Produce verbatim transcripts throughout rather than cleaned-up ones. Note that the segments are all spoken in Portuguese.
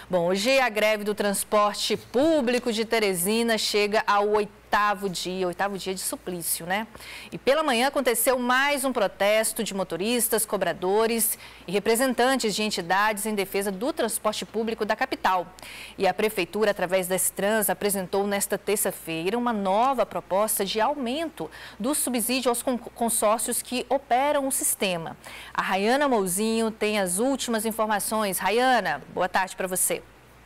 Bom, hoje a greve do transporte público de Teresina chega ao oitavo dia, oitavo dia de suplício, né? E pela manhã aconteceu mais um protesto de motoristas, cobradores e representantes de entidades em defesa do transporte público da capital. E a Prefeitura, através da Extrans, apresentou nesta terça-feira uma nova proposta de aumento do subsídio aos consórcios que operam o sistema. A Rayana Mouzinho tem as últimas informações. Rayana, boa tarde para você.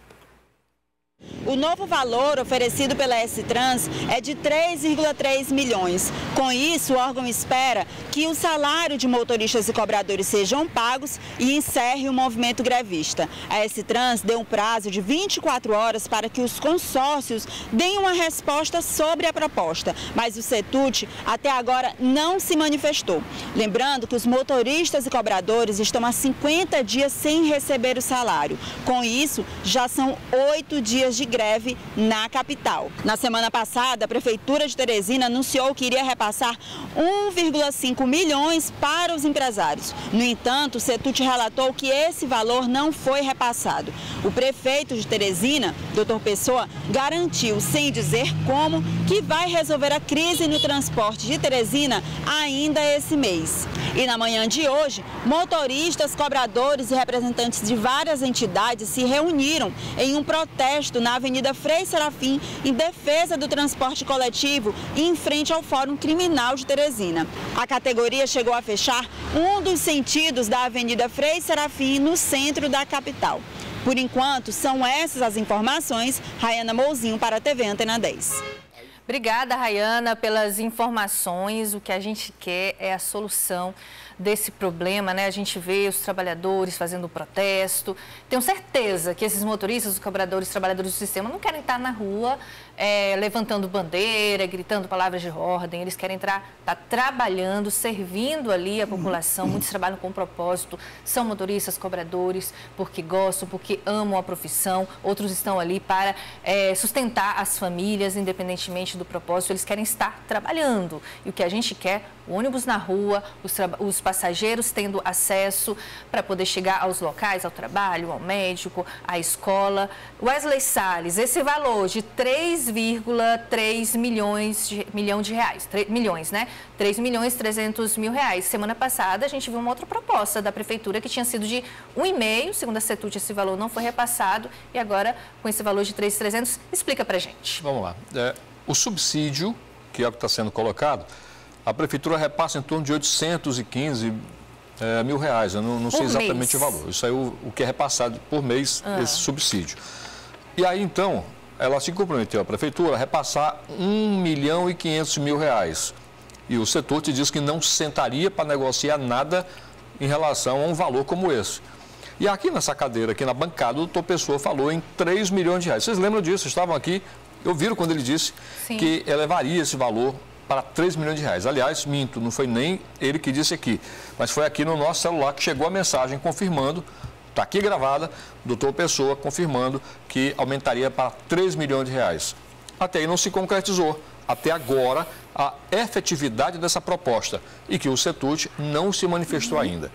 O novo valor oferecido pela Extrans é de três vírgula três milhões. Com isso, o órgão espera que o salário de motoristas e cobradores sejam pagos e encerre o movimento grevista. A Extrans deu um prazo de vinte e quatro horas para que os consórcios deem uma resposta sobre a proposta, mas o Setut até agora não se manifestou. Lembrando que os motoristas e cobradores estão há cinquenta dias sem receber o salário. Com isso, já são oito dias de greve na capital. Na semana passada, a Prefeitura de Teresina anunciou que iria repassar um vírgula cinco milhões para os empresários. No entanto, o Setut relatou que esse valor não foi repassado. O prefeito de Teresina, doutor Pessoa, garantiu, sem dizer como, que vai resolver a crise no transporte de Teresina ainda esse mês. E na manhã de hoje, motoristas, cobradores e representantes de várias entidades se reuniram em um protesto na Avenida Frei Serafim, em defesa do transporte coletivo e em frente ao Fórum Criminal de Teresina. A categoria chegou a fechar um dos sentidos da Avenida Frei Serafim, no centro da capital. Por enquanto, são essas as informações. Rayana Mouzinho para a T V Antena dez. Obrigada, Rayana, pelas informações. O que a gente quer é a solução desse problema, né? A gente vê os trabalhadores fazendo protesto. Tenho certeza que esses motoristas, os cobradores, os trabalhadores do sistema não querem estar na rua é, levantando bandeira, gritando palavras de ordem. Eles querem entrar, estar trabalhando, servindo ali a população. Muitos trabalham com propósito, são motoristas, cobradores, porque gostam, porque amam a profissão. Outros estão ali para é, sustentar as famílias, independentemente do propósito. Eles querem estar trabalhando. E o que a gente quer, o ônibus na rua, os, os passageiros tendo acesso para poder chegar aos locais, ao trabalho, ao médico, à escola. Wesley Salles, esse valor de três vírgula três milhões de, milhão de reais, três milhões, né? três milhões e trezentos mil reais. Semana passada a gente viu uma outra proposta da Prefeitura que tinha sido de um e meio, segundo a Setut esse valor não foi repassado e agora com esse valor de três mil e trezentos, explica pra gente. Vamos lá. É, o subsídio, que é o que está sendo colocado, a Prefeitura repassa em torno de oitocentos e quinze é, mil reais. Eu não, não sei exatamente mês. o valor. Isso aí o, o que é repassado por mês, ah. esse subsídio. E aí, então, ela se comprometeu, a Prefeitura, a repassar um milhão e quinhentos mil reais. E o Setut diz que não sentaria para negociar nada em relação a um valor como esse. E aqui nessa cadeira, aqui na bancada, o doutor Pessoa falou em três milhões de reais. Vocês lembram disso? Estavam aqui, ouviram quando ele disse Sim. que elevaria esse valor para três milhões de reais. Aliás, minto, não foi nem ele que disse aqui, mas foi aqui no nosso celular que chegou a mensagem confirmando, está aqui gravada, o doutor Pessoa confirmando que aumentaria para três milhões de reais. Até aí não se concretizou, até agora, a efetividade dessa proposta e que o Setut não se manifestou ainda.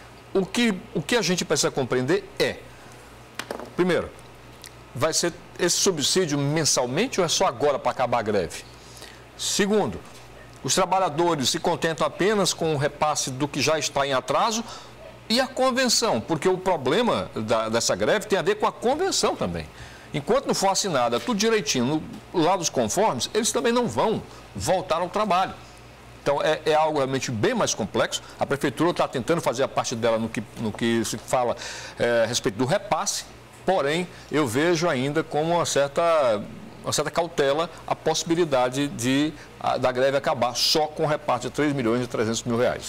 O que, o que a gente precisa compreender é, primeiro, vai ser esse subsídio mensalmente ou é só agora para acabar a greve? Segundo, os trabalhadores se contentam apenas com o repasse do que já está em atraso e a convenção, porque o problema da, dessa greve tem a ver com a convenção também. Enquanto não for assinada tudo direitinho no, lá dos conformes, eles também não vão voltar ao trabalho. Então é, é algo realmente bem mais complexo. A Prefeitura está tentando fazer a parte dela no que, no que se fala é, a respeito do repasse, porém eu vejo ainda como uma certa... uma certa cautela a possibilidade de, a, da greve acabar só com o repasse de três milhões e trezentos mil reais.